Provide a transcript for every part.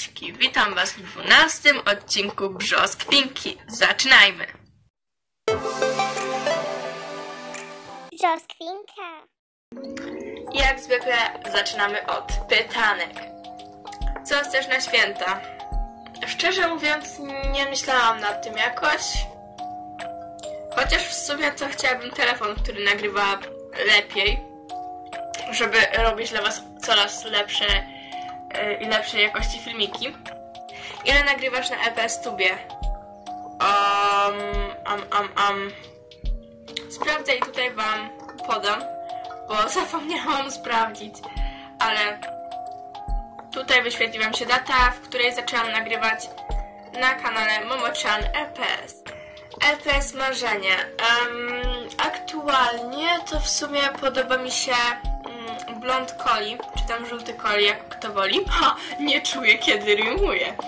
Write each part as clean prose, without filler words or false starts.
Buziaczki, witam Was w 12. odcinku Brzoskwinki. Zaczynajmy! Brzoskwinka. Jak zwykle zaczynamy od pytanek. Co chcesz na święta? Szczerze mówiąc, nie myślałam nad tym jakoś. Chociaż w sumie to chciałabym telefon, który nagrywa lepiej, żeby robić dla Was coraz lepsze i lepszej jakości filmiki. Ile nagrywasz na LPS Tubie? Sprawdzę i tutaj Wam podam, bo zapomniałam sprawdzić, ale tutaj wyświetli Wam się data, w której zaczęłam nagrywać na kanale Momochan LPS. LPS Marzenie. Aktualnie to w sumie podoba mi się blond coli, czy tam żółty coli, jak kto woli. Nie czuję, kiedy rymuję.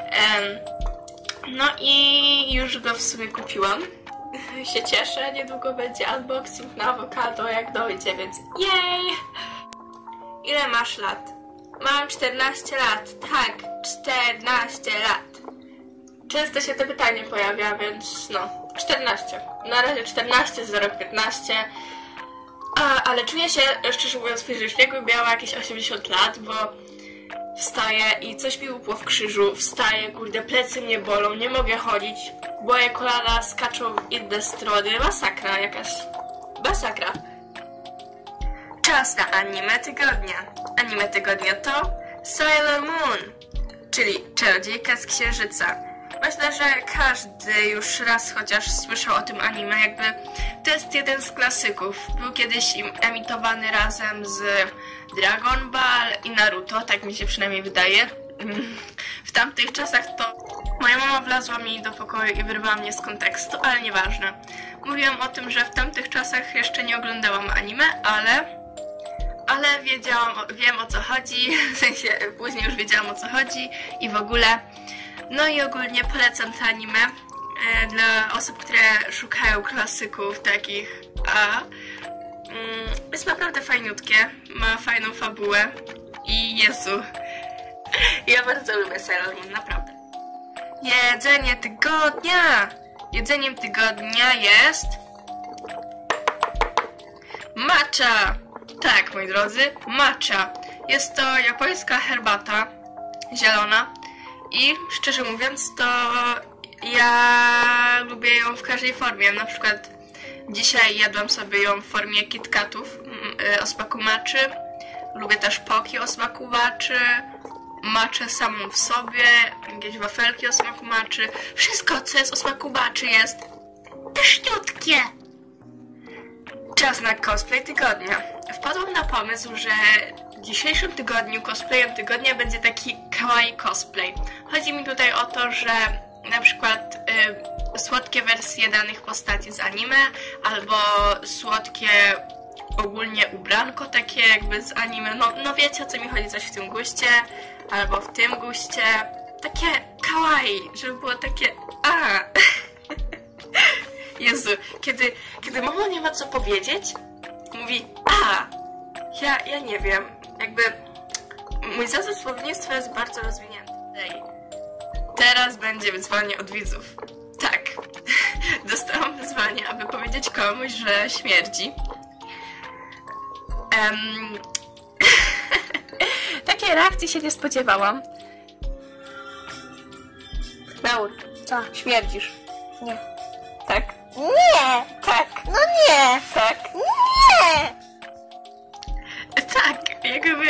No i już go w sumie kupiłam. Się cieszę, niedługo będzie unboxing na awokado, jak dojdzie, więc jej! Ile masz lat? Mam 14 lat, tak, 14 lat. Często się to pytanie pojawia, więc no, 14. Na razie 14, za rok 15. Ale czuję się, szczerze mówiąc, fizycznie, jakbym miała jakieś 80 lat, bo wstaję i coś mi upło w krzyżu, wstaję, kurde, plecy mnie bolą, nie mogę chodzić, moje kolana skaczą w inne strony, masakra jakaś, masakra. Czas na anime tygodnia. Anime tygodnia to Sailor Moon, czyli Czarodziejka z Księżyca. Myślę, że każdy już raz chociaż słyszał o tym anime, jakby to jest jeden z klasyków. Był kiedyś emitowany razem z Dragon Ball i Naruto, tak mi się przynajmniej wydaje. W tamtych czasach to moja mama wlazła mi do pokoju i wyrwała mnie z kontekstu, ale nieważne. Mówiłam o tym, że w tamtych czasach jeszcze nie oglądałam anime, ale wiem o co chodzi, w sensie później już wiedziałam o co chodzi i w ogóle. No i ogólnie polecam to anime dla osób, które szukają klasyków takich, jest naprawdę fajniutkie, ma fajną fabułę i Jezu, ja bardzo lubię Sailor Moon, naprawdę. Jedzenie tygodnia! Jedzeniem tygodnia jest matcha! Tak, moi drodzy, matcha. Jest to japońska herbata zielona i szczerze mówiąc to ja lubię ją w każdej formie. Na przykład dzisiaj jadłam sobie ją w formie KitKatów o smaku matchy. Lubię też poki o smaku matchy, matchę samą w sobie, jakieś wafelki o smaku matchy. Wszystko, co jest o smaku matchy, jest pyszniutkie. Czas na cosplay tygodnia. Wpadłam na pomysł, że w dzisiejszym tygodniu cosplayem tygodnia będzie taki kawaii cosplay. Chodzi mi tutaj o to, że na przykład słodkie wersje danych postaci z anime, albo słodkie ogólnie ubranko takie jakby z anime, no wiecie o co mi chodzi, coś w tym guście, albo w tym guście. Takie kawaii, żeby było takie Jezu, kiedy mama nie ma co powiedzieć, mówi ja nie wiem, jakby mój zasób słownictwa jest bardzo rozwinięty. Teraz będzie wyzwanie od widzów. Tak, dostałam wyzwanie, aby powiedzieć komuś, że śmierdzi. Takiej reakcji się nie spodziewałam. Laur, Co? śmierdzisz. Nie. Tak? Nie! Tak. No nie! Tak. Nie! Tak, jakby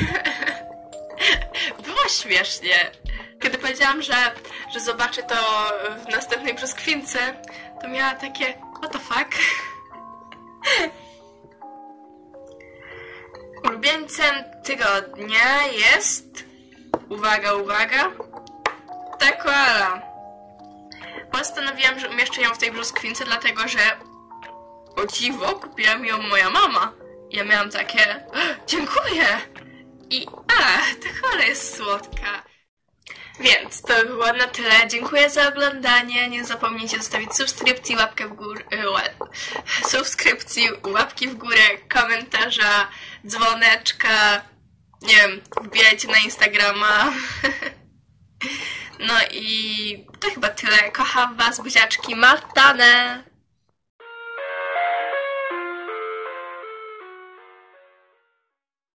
było śmiesznie. Kiedy powiedziałam, że zobaczę to w następnej brzoskwince, to miała takie what the fuck. Ulubieńcem tygodnia jest, uwaga, ta koala. Postanowiłam, że umieszczę ją w tej brzoskwince, dlatego że o dziwo kupiła mi ją moja mama. Ja miałam takie dziękuję! I ta koala jest słodka. Więc to by było na tyle. Dziękuję za oglądanie. Nie zapomnijcie zostawić subskrypcji, łapki w górę, komentarza, dzwoneczka. Nie wiem, wbijajcie na Instagrama. No i to chyba tyle. Kocham was, buziaczki. Martane!